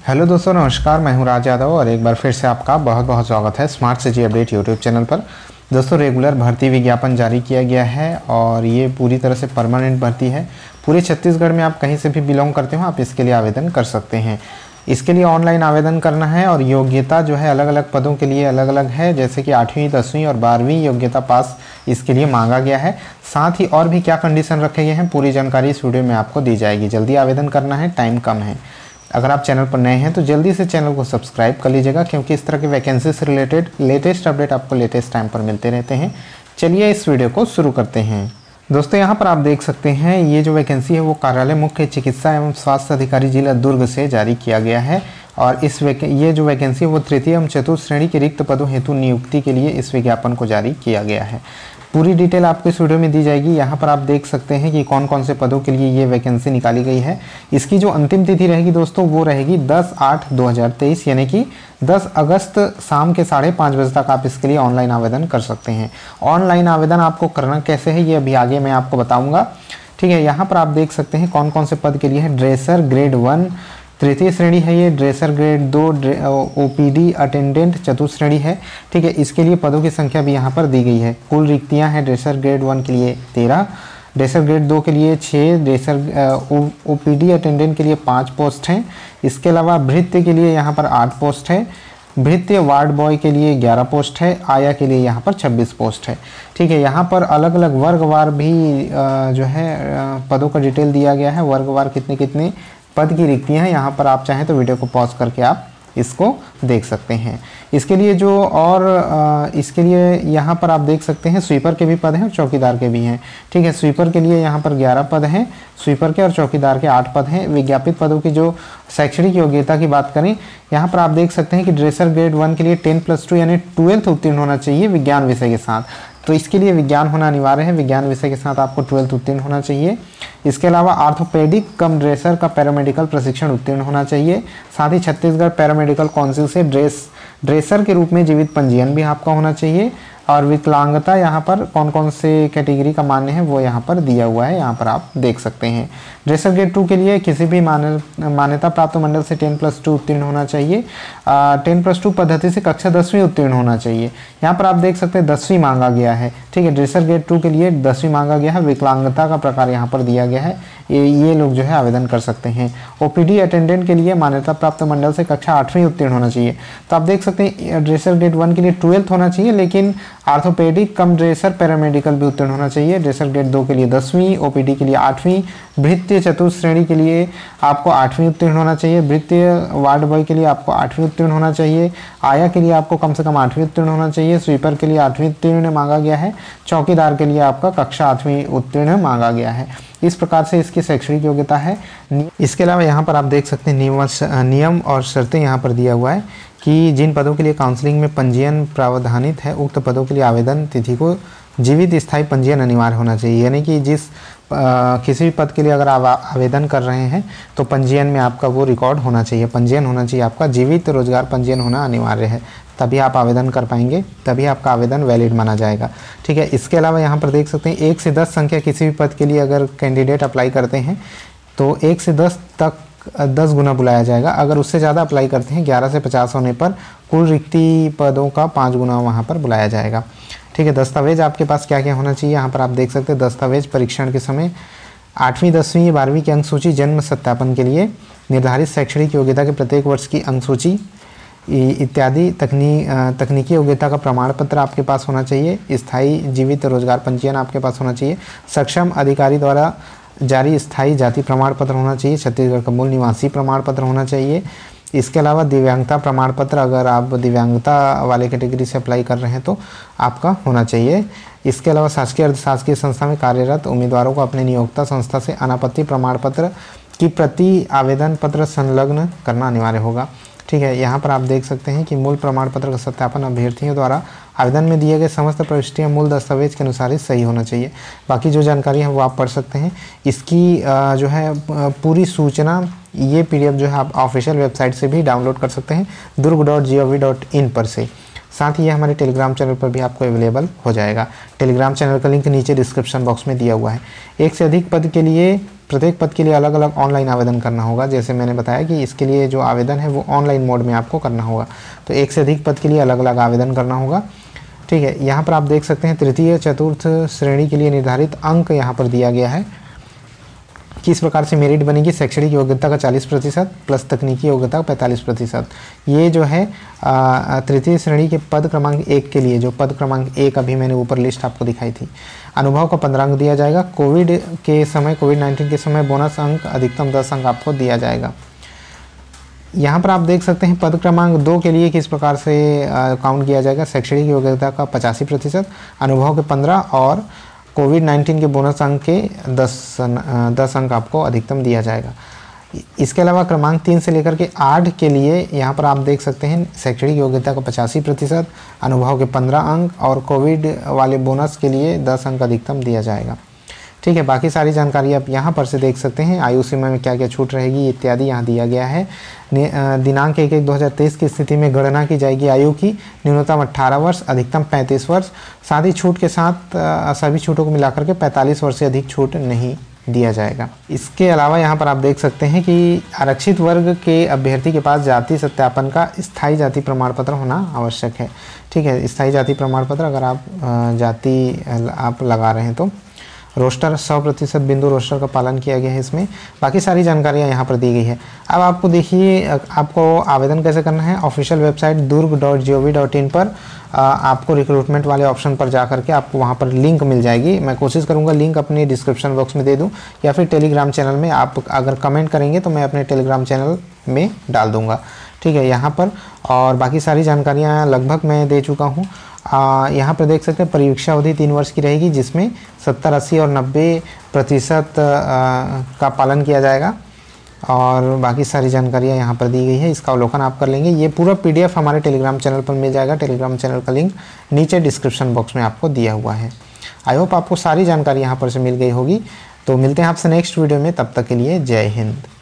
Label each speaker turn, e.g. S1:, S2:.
S1: Hello दोस्तों, नमस्कार। मैं हूं राज यादव और एक बार फिर से आपका बहुत बहुत स्वागत है smart city update YouTube channel पर। दोस्तों, रेगुलर भर्ती विज्ञापन जारी किया गया है और ये पूरी तरह से परमानेंट भर्ती है। पूरे छत्तीसगढ़ में आप कहीं से भी बिलोंग करते हो, आप इसके लिए आवेदन कर सकते हैं। इसके लिए ऑनलाइन आवेदन करना है और योग्यता जो है अलग अलग पदों के लिए अलग अलग है, जैसे कि 8वीं 10वीं और 12वीं योग्यता पास इसके लिए मांगा गया है। साथ ही और भी क्या कंडीशन रखे गए हैं, पूरी जानकारी इस वीडियो में आपको दी जाएगी। जल्दी आवेदन करना है, टाइम कम है। अगर आप चैनल पर नए हैं तो जल्दी से चैनल को सब्सक्राइब कर लीजिएगा, क्योंकि इस तरह के वैकेंसी से रिलेटेड लेटेस्ट अपडेट आपको लेटेस्ट टाइम पर मिलते रहते हैं। चलिए इस वीडियो को शुरू करते हैं। दोस्तों, यहाँ पर आप देख सकते हैं ये जो वैकेंसी है वो कार्यालय मुख्य चिकित्सा एवं स्वास्थ्य अधिकारी जिला दुर्ग से जारी किया गया है। और ये जो वैकेंसी है वो तृतीय एवं चतुर्थ श्रेणी के रिक्त पदों हेतु नियुक्ति के लिए इस विज्ञापन को जारी किया गया है। पूरी डिटेल आपको इस वीडियो में दी जाएगी। यहाँ पर आप देख सकते हैं कि कौन कौन से पदों के लिए ये वैकेंसी निकाली गई है। इसकी जो अंतिम तिथि रहेगी दोस्तों वो रहेगी 10/8/2023, यानी कि 10 अगस्त शाम के 5:30 बजे तक आप इसके लिए ऑनलाइन आवेदन कर सकते हैं। ऑनलाइन आवेदन आपको करना कैसे है ये अभी आगे मैं आपको बताऊँगा। ठीक है, यहाँ पर आप देख सकते हैं कौन कौन से पद के लिए है। ड्रेसर ग्रेड 1 तृतीय श्रेणी है ये, ड्रेसर ग्रेड 2 ओपीडी अटेंडेंट चतुर्थ श्रेणी है। ठीक है, इसके लिए पदों की संख्या भी यहाँ पर दी गई है। कुल रिक्तियाँ हैं ड्रेसर ग्रेड 1 के लिए 13, ड्रेसर ग्रेड 2 के लिए 6, ड्रेसर ओपीडी अटेंडेंट के लिए 5 पोस्ट हैं। इसके अलावा भृत्य के लिए यहाँ पर 8 पोस्ट है, भृत्य वार्ड बॉय के लिए 11 पोस्ट है, आया के लिए यहाँ पर 26 पोस्ट है। ठीक है, यहाँ पर अलग अलग वर्गवार भी जो है पदों का डिटेल दिया गया है। वर्गवार कितने कितने पद की रिक्तियाँ हैं, यहाँ पर आप चाहें तो वीडियो को पॉज करके आप इसको देख सकते हैं। इसके लिए इसके लिए यहाँ पर आप देख सकते हैं स्वीपर के भी पद हैं और चौकीदार के भी हैं। ठीक है, स्वीपर के लिए यहाँ पर 11 पद हैं, स्वीपर के और चौकीदार के 8 पद हैं। विज्ञापित पदों की जो शैक्षणिक योग्यता की बात करें, यहाँ पर आप देख सकते हैं कि ड्रेसर ग्रेड 1 के लिए 10+2 यानी 12th उत्तीर्ण होना चाहिए विज्ञान विषय के साथ। तो इसके लिए विज्ञान होना अनिवार्य है, विज्ञान विषय के साथ आपको 12th उत्तीर्ण होना चाहिए। इसके अलावा आर्थोपेडिक कम ड्रेसर का पैरामेडिकल प्रशिक्षण उत्तीर्ण होना चाहिए। साथ ही छत्तीसगढ़ पैरामेडिकल काउंसिल से ड्रेसर के रूप में जीवित पंजीयन भी आपका होना चाहिए। और विकलांगता यहाँ पर कौन कौन से कैटेगरी का मान्य है वो यहाँ पर दिया हुआ है, यहाँ पर आप देख सकते हैं। ड्रेसर ग्रेड 2 के लिए किसी भी मान्यता प्राप्त मंडल से 10+2 उत्तीर्ण होना चाहिए। 10+2 पद्धति से कक्षा 10वीं उत्तीर्ण होना चाहिए। यहाँ पर आप देख सकते हैं 10वीं मांगा गया है। ठीक है, ड्रेसर ग्रेड 2 के लिए 10वीं मांगा गया है। विकलांगता का प्रकार यहाँ पर दिया गया है, ये लोग जो है आवेदन कर सकते हैं। ओपीडी अटेंडेंट के लिए मान्यता प्राप्त मंडल से कक्षा 8वीं उत्तीर्ण होना चाहिए। तो आप देख सकते हैं ड्रेसर ग्रेड 1 के लिए 12th होना चाहिए, लेकिन आर्थोपेडिक कम ड्रेसर पैरामेडिकल भी उत्तीर्ण होना चाहिए। ड्रेसर ग्रेड 2 के लिए 10वीं, ओपीडी के लिए 8वीं, भृत्य चतुर्थ श्रेणी के लिए आपको 8वीं उत्तीर्ण होना चाहिए, भृत्य वार्ड बॉय के लिए आपको 8वीं उत्तीर्ण होना चाहिए, आया के लिए आपको कम से कम 8वीं उत्तीर्ण होना चाहिए, स्वीपर के लिए 8वीं उत्तीर्ण मांगा गया है, चौकीदार के लिए आपका कक्षा 8वीं उत्तीर्ण मांगा गया है। इस प्रकार से इसकी शैक्षणिक योग्यता है। इसके अलावा यहाँ पर आप देख सकते हैं नियम और शर्तें यहाँ पर दिया हुआ है कि जिन पदों के लिए काउंसलिंग में पंजीयन प्रावधानित है, उक्त पदों के लिए आवेदन तिथि को जीवित स्थायी पंजीयन अनिवार्य होना चाहिए। यानी कि किसी भी पद के लिए अगर आप आवेदन कर रहे हैं तो पंजीयन में आपका वो रिकॉर्ड होना चाहिए, पंजीयन होना चाहिए आपका, जीवित रोजगार पंजीयन होना अनिवार्य है, तभी आप आवेदन कर पाएंगे, तभी आपका आवेदन वैलिड माना जाएगा। ठीक है, इसके अलावा यहाँ पर देख सकते हैं 1 से 10 संख्या किसी भी पद के लिए अगर कैंडिडेट अप्लाई करते हैं तो 1 से 10 तक 10 गुना बुलाया जाएगा। अगर उससे ज़्यादा अप्लाई करते हैं 11 से 50 होने पर कुल रिक्ति पदों का 5 गुना वहाँ पर बुलाया जाएगा। ठीक है, दस्तावेज आपके पास क्या क्या होना चाहिए, यहाँ पर आप देख सकते हैं दस्तावेज परीक्षण के समय 8वीं 10वीं 12वीं की अंक सूची, जन्म सत्यापन के लिए निर्धारित शैक्षणिक योग्यता के प्रत्येक वर्ष की अंक सूची इत्यादि, तकनीकी योग्यता का प्रमाण पत्र आपके पास होना चाहिए, स्थायी जीवित रोजगार पंजीयन आपके पास होना चाहिए, सक्षम अधिकारी द्वारा जारी स्थायी जाति प्रमाण पत्र होना चाहिए, छत्तीसगढ़ का मूल निवासी प्रमाण पत्र होना चाहिए। इसके अलावा दिव्यांगता प्रमाण पत्र, अगर आप दिव्यांगता वाले कैटेगरी से अप्लाई कर रहे हैं तो आपका होना चाहिए। इसके अलावा शासकीय अर्धशासकीय संस्था में कार्यरत उम्मीदवारों को अपने नियोक्ता संस्था से अनापत्ति प्रमाण पत्र की प्रति आवेदन पत्र संलग्न करना अनिवार्य होगा। ठीक है, यहाँ पर आप देख सकते हैं कि मूल प्रमाण पत्र का सत्यापन अभ्यर्थियों द्वारा आवेदन में दिए गए समस्त प्रविष्टियाँ मूल दस्तावेज के अनुसार ही सही होना चाहिए। बाकी जो जानकारी है वो आप पढ़ सकते हैं। इसकी जो है पूरी सूचना ये PDF जो है आप ऑफिशियल वेबसाइट से भी डाउनलोड कर सकते हैं, durg.gov.in पर से। साथ ही ये हमारे टेलीग्राम चैनल पर भी आपको अवेलेबल हो जाएगा। टेलीग्राम चैनल का लिंक नीचे डिस्क्रिप्शन बॉक्स में दिया हुआ है। एक से अधिक पद के लिए, प्रत्येक पद के लिए अलग अलग ऑनलाइन आवेदन करना होगा। जैसे मैंने बताया कि इसके लिए जो आवेदन है वो ऑनलाइन मोड में आपको करना होगा। तो एक से अधिक पद के लिए अलग अलग आवेदन करना होगा। ठीक है, यहाँ पर आप देख सकते हैं तृतीय चतुर्थ श्रेणी के लिए निर्धारित अंक यहाँ पर दिया गया है। किस प्रकार से मेरिट बनेगी, शैक्षणिक योग्यता का 40% प्लस तकनीकी योग्यता का 45%। ये जो है तृतीय श्रेणी के पद क्रमांक 1 के लिए, जो पद क्रमांक 1 अभी मैंने ऊपर लिस्ट आपको दिखाई थी, अनुभव का 15 अंक दिया जाएगा। कोविड-19 के समय बोनस अंक अधिकतम 10 अंक आपको दिया जाएगा। यहाँ पर आप देख सकते हैं पद क्रमांक 2 के लिए किस प्रकार से काउंट किया जाएगा। शैक्षणिक योग्यता का 85%, अनुभव के 15 और कोविड-19 के बोनस अंक के 10 अंक आपको अधिकतम दिया जाएगा। इसके अलावा क्रमांक 3 से लेकर के 8 के लिए यहाँ पर आप देख सकते हैं शैक्षणिक योग्यता का 85%, अनुभव के 15 अंक और कोविड वाले बोनस के लिए 10 अंक अधिकतम दिया जाएगा। ठीक है, बाकी सारी जानकारी आप यहाँ पर से देख सकते हैं। आयु सीमा में क्या क्या छूट रहेगी इत्यादि यहाँ दिया गया है। दिनांक 1/1/2023 की स्थिति में गणना की जाएगी आयु की। न्यूनतम 18 वर्ष, अधिकतम 35 वर्ष। साथ ही छूट के साथ सभी छूटों को मिलाकर के 45 वर्ष से अधिक छूट नहीं दिया जाएगा। इसके अलावा यहाँ पर आप देख सकते हैं कि आरक्षित वर्ग के अभ्यर्थी के पास जाति सत्यापन का स्थायी जाति प्रमाण पत्र होना आवश्यक है। ठीक है, स्थायी जाति प्रमाण पत्र अगर आप जाति आप लगा रहे हैं तो। रोस्टर 100% बिंदु रोस्टर का पालन किया गया है इसमें। बाकी सारी जानकारियाँ यहाँ पर दी गई है। अब आपको देखिए आपको आवेदन कैसे करना है। ऑफिशियल वेबसाइट durg.gov.in पर आपको रिक्रूटमेंट वाले ऑप्शन पर जा करके आपको वहाँ पर लिंक मिल जाएगी। मैं कोशिश करूँगा लिंक अपने डिस्क्रिप्शन बॉक्स में दे दूँ, या फिर टेलीग्राम चैनल में आप अगर कमेंट करेंगे तो मैं अपने टेलीग्राम चैनल में डाल दूँगा। ठीक है, यहाँ पर और बाकी सारी जानकारियाँ लगभग मैं दे चुका हूँ। यहाँ पर देख सकते हैं परीक्षा अवधि 3 वर्ष की रहेगी, जिसमें 70, 80 और 90% का पालन किया जाएगा। और बाकी सारी जानकारियाँ यहाँ पर दी गई है, इसका अवलोकन आप कर लेंगे। ये पूरा PDF हमारे टेलीग्राम चैनल पर मिल जाएगा। टेलीग्राम चैनल का लिंक नीचे डिस्क्रिप्शन बॉक्स में आपको दिया हुआ है। आई होप आपको सारी जानकारी यहाँ पर से मिल गई होगी। तो मिलते हैं आपसे नेक्स्ट वीडियो में, तब तक के लिए जय हिंद।